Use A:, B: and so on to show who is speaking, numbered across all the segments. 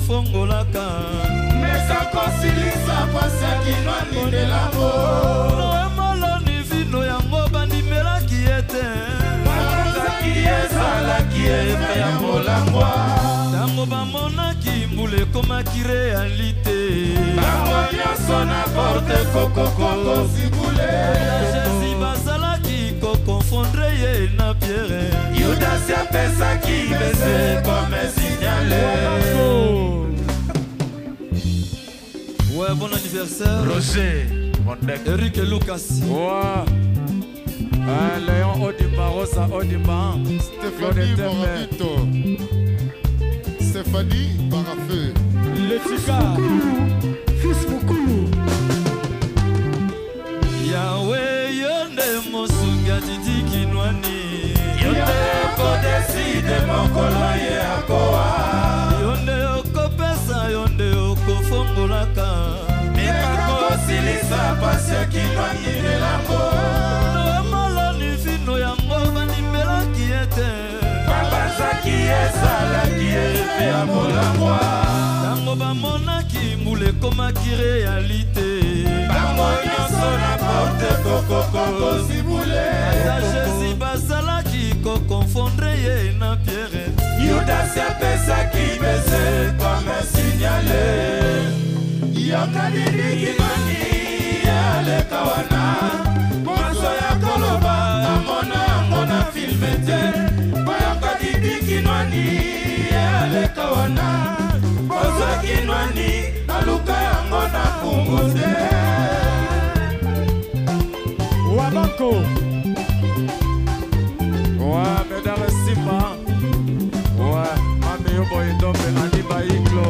A: fongolaka
B: mesa kosilisa pasi ya kinwani ndelango
A: noemoloni vino yango bandimelaki ete
B: bakonzaki ezalaki epe ya molangwa
A: ntango bamonaki mbula ekomaki realite
B: bango nyonso na porte kokokoko zibule
A: Jésus bazalaki kokonfondre ye na Pierre
B: Yudas apesaki bese comme signalé.
A: Ouais, bon anniversaire
B: Roger Mondek
A: Eric et Lucas.
C: Ouais. Léon Odimba, Rosa Odimba.
D: Stéphanie Moravito. Stéphanie Barafé.
C: Letika.
A: Fils Mukulu. Yahweh yonde mosunga didi kinwani.
B: Yonde ko décide mokolo ye akoa.
A: Yonde okopesa yonde okofongolaka.
B: Mikako silisa pasi ya kinwani ndelango.
A: Noemoloni vino yango bandimelaki ete
B: Babazaki ezalaki epe ya molangwa.
A: ntango bamonaki mbula ekomaki realite
B: Bango nyonso na porte kokokoko zibule.
A: ata Jésus bazalaki kokonfondre ye na Pierre
B: Yudas apesaki bese comme signalé. Yokanini kinwani aleka wana moso ya koloba amona yango na filme te boyokadidi kinwani aleka wana moso kinwani aluka yango na kungu te
C: Wabako. Ouais, mesdames et Simba. Ouais, Mami Yobo Indombe, Aniba Iklo.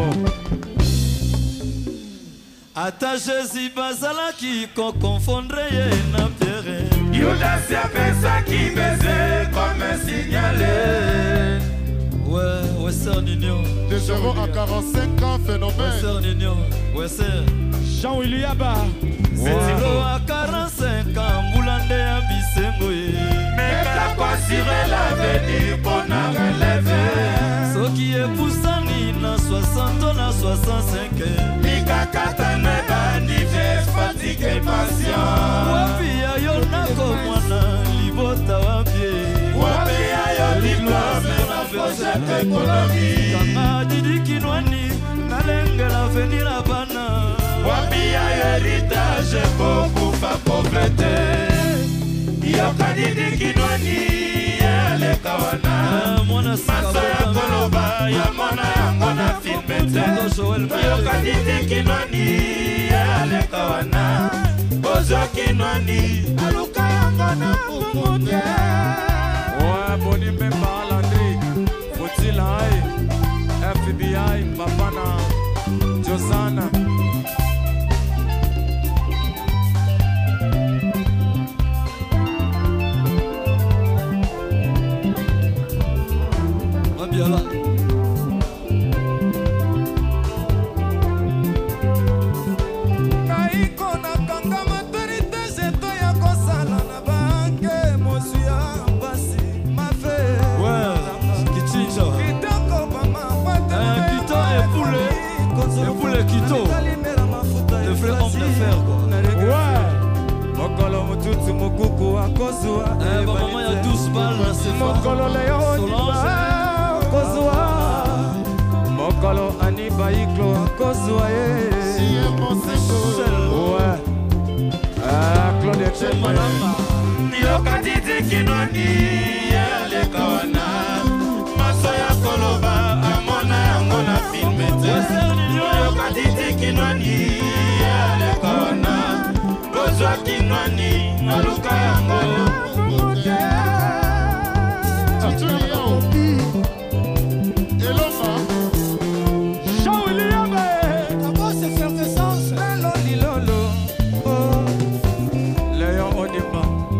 A: ata Jésus bazalaki kokonfondre ye na Pierre
B: Yudas apesaki bese comme signalé.
A: ouais sœur Nino
D: De 0 à 45 ans,
A: ouais
D: phénomène.
A: sœur Nino ouais sœur
C: Jean-Willy Yaba.
A: Setilo a 45 ans mbula nde ya bisengo ye
B: Meka kwasire l'avenir pour na relever.
A: soki epusani na 60 na 65
B: Mikakatane banive fatigue patient.
A: wapi ayo nako mwana libota wapie
B: Wapi ayo diplôme na projet économique.
A: kanga didi kinwani nalengela venir abana
B: Wapi ayo héritage kokufa pauvreté. Yokadidi kinwani aleka wana.
A: mwana
B: Maso ya koloba ya mona yango na filme te. Yokadidi kinwani aleka wana. Bozo kinwani aluka yango na kungu te.
C: Ouais, Boni Mbemba Landry. Futilai. FBI, Babana. Josana.
A: Mabiala
C: Naiko na kanga matorite jeto ya kosala na banke mosu ya mpasi mafe.
A: ouais kichinja
C: Kitoko mama pata.
A: Kito Epule Kito le vrai homme d'affaires quoi
C: Ouais. Mokolo mututu mukuku akozua.
A: maman ya 12 balles na sefa
C: Mokolo leo
A: Solange
C: akozua. Mokolo Aniba Iklo akozua ye.
D: Hier, mon sécho.
C: Ouais. Claude Etienne
A: Malamba
B: Yokadidi kinwani aleka wana. Maso ya koloba amona yango na filme te. Yokadidi kinwani aleka wana. Bozwa kinwani aluka yango.
D: Tito Lion. Eloma.
C: Jean-Willy Yaba.
E: Comment c'est faire de sens?
C: Lelo Lilolo. Oh. Léon Odimba.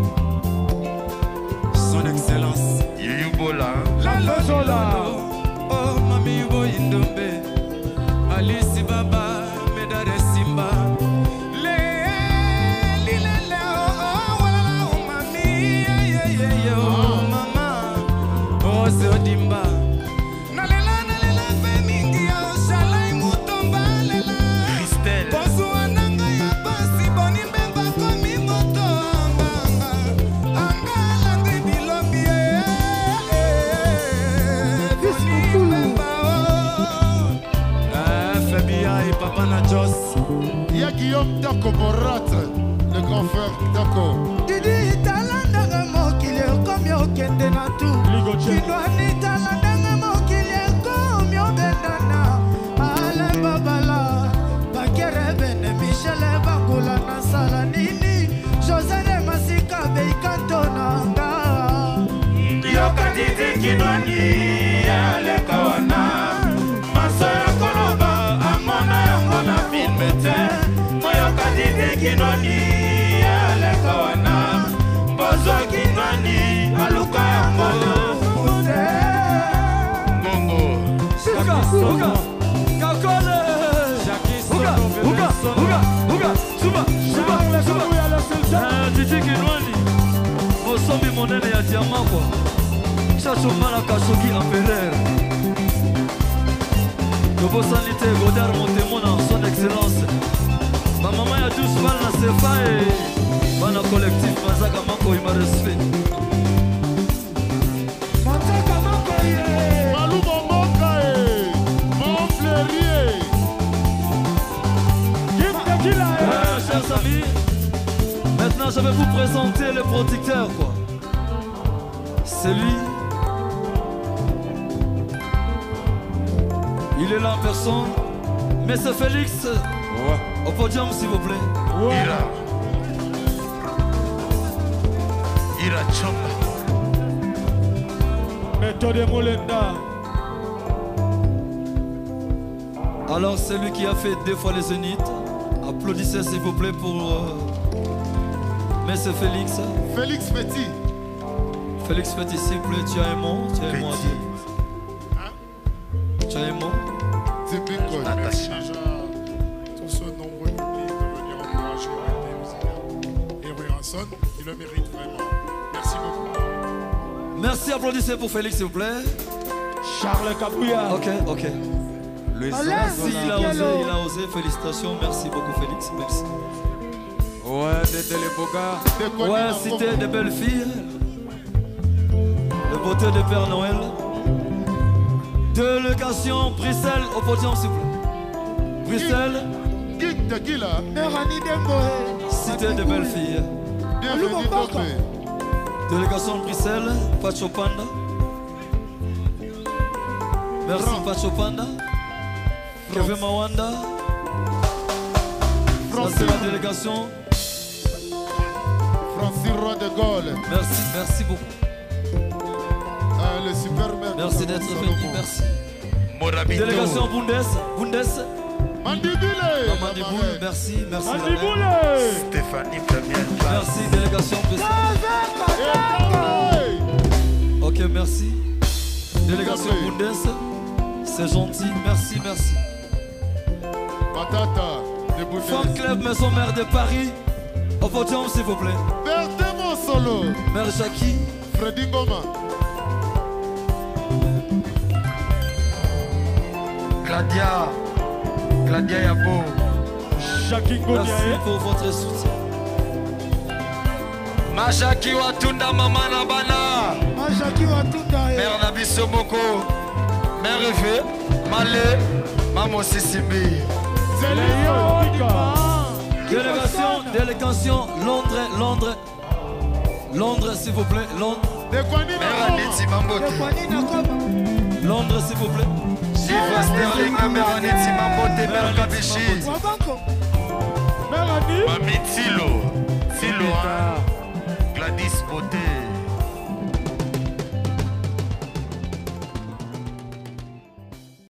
C: Son Excellence.
B: Yubola.
C: Lalo Jola. Oh, Mami Yubo Indombe. Alice Baba. Medare Simba. Lilele. Oh, walala. Oh, Mami. Yeah, yeah, yeah. Oh, Mama. Rose Odimba. Nalela, nalela, femingi. Oh, Shalai papa na Jos.
D: Il y a Guillaume Dako Morat, le grand frère Dako.
E: Didi talandanga mokili comme yo kende na tu. Kinwani talandanga mokili comme yo bendana. Ale babala, bakere bene Michel bakula na sala nini. José de Masika beikantona.
B: Yo katiti kinwani ale kawana. Maso ya koloba amona yango na filmete. Moyo katiti kinwani ale kawana. Bozo kinwani aluka yango. Bongo
A: Uga Kakole Uga Suba Titi Kinwani Osombi monene ya diamant kwa Chachomana Kashoki Empereur Sanité Godard Montemona son excellence ma maman ya 12 balles na CFA et bana collectif Mazaka Mako il m'a respect
E: Mazaka Mako
D: Malou Momoka mon fleurier.
A: Chers amis, maintenant je vais vous présenter le producteur quoi. C'est lui. Il est là en personne. Monsieur Félix, au podium s'il vous plaît.
B: Ira Chomba.
C: Méthode Molenda.
A: Alors c'est lui qui a fait 2 fois les Zénith. Applaudissez s'il vous plaît pour Monsieur Félix.
D: Félix Petit.
A: Félix Petit s'il vous plaît, tu as un mot, tu as un mot à dire. Tu as un mot.
D: Zipingo.
F: Tous ce nombreux public de venir encourager les musiciens et Ranson, il le mérite vraiment. Merci beaucoup.
A: Merci, applaudissez pour Félix s'il vous plaît.
C: Charles Kabouya.
A: Ok. Merci, il a osé, félicitations, merci beaucoup Félix, merci.
C: Ouais, Dédé les beaux gars.
A: Ouais, cité de belles filles. Le beauté de Père Noël. Délégation Bruxelles au podium s'il vous plaît. Bruxelles.
D: Geek Tequila.
E: Merani Dembo.
A: Cité de belles filles.
D: Bienvenue Dogbe.
A: Délégation Bruxelles, Pacho Panda. Merci Pacho Panda. Kevin Mawanda. Ça c'est la délégation.
D: Francis Roy de Gaulle.
A: Merci beaucoup.
D: Le superman.
A: Merci d'être venu, merci. Délégation Bundes.
D: Mandibule.
A: Mandiboule, merci la reine.
B: Stéphanie Flavienne.
A: Merci, délégation Ok, merci. Délégation Bundes, c'est gentil, merci.
D: Matata de Bundes.
A: Fan Club Maison Mère de Paris, au podium s'il vous plaît.
D: Berthe Solo.
A: Mère Jackie.
D: Freddy Ngoma.
B: Gladia Yabo.
C: Jackie Godia.
A: Merci pour votre soutien.
B: Majaki Watunda Mamana Bana.
E: Majaki Watunda.
B: Mère Nabiso Moko. Mère Efe. Malé. Maman Sissimbi.
A: Délégation Londres s'il vous plaît.
B: Mère Aniti Mambote.
A: Londres s'il vous plaît.
B: Chiffre Sterling, Mère Aniti Mambote, Mère Kabichi.